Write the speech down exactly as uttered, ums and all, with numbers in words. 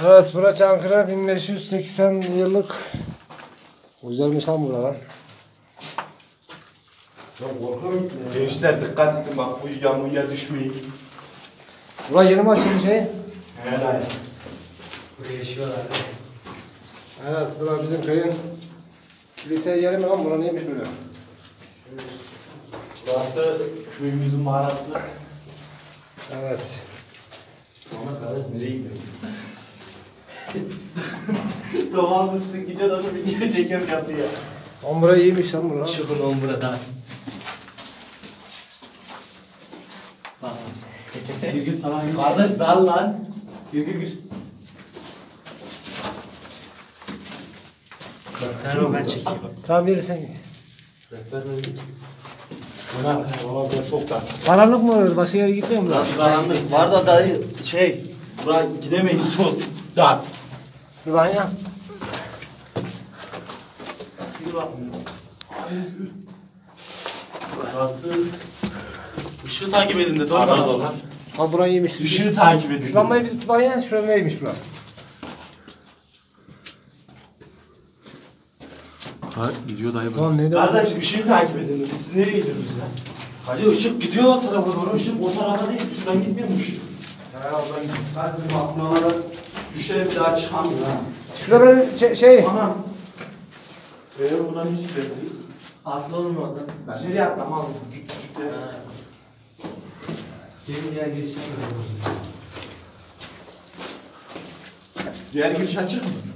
Evet, burası Çankırı bin beş yüz seksen yıllık. Güzelmiş lan buralar. Gençler dikkat edin bak, uyuya uyuya düşmeyin. Burası yeni mi açıldı şey? Helal. Buraya yaşıyorlar. Evet, burası bizim köyün kilise yeri mi lan? Bura neymiş böyle? Burası köyümüzün mağarası. Evet. Ona kadar nereye gidiyorsun? Tamam mısın? Gidiyorsun onu video çekiyorum yapıyor. Lan burası iyiymiş lan bura. Çıkın on burada. Bak. Gir gir falan. Kardeş dal lan. Gir gir gir. Sen o ben çekeyim. Tamam, yürüsen git. Rehber böyle git. Buna valla çok dar. Karanlık mı oluyor? Başka yere gitmiyor mu lan? Nasıl karanlık? Var da dayı şey, buraya gidemeyiz, çok dar. Dur bakayım ya. Bir bak. Burası... Işığı takip edin de doğru mu? Ha, burası iyiymiş. Işığı takip edin. Şu lambayı bir tut bakayım ya. Şurada neymiş bura? Ha, gidiyor dayı Lan neydi? Kardeş ışığı takip edin. Siz nereye gidiyorsunuz ya? Hadi ışık gidiyor o tarafa doğru. Işık o tarafa değil. Şuradan gitmiyormuş. He oradan gidiyor. Hadi bakmalara düşelim, bir daha çıkamıyor ha. Şurada benim şey... şey. Anam. Eee buradan hiç gidemeyiz. Atla oğlum oradan. Ben nereye atlamam? Küçükte. Gelin diğer girişe gidelim. Diğer giriş açık mı?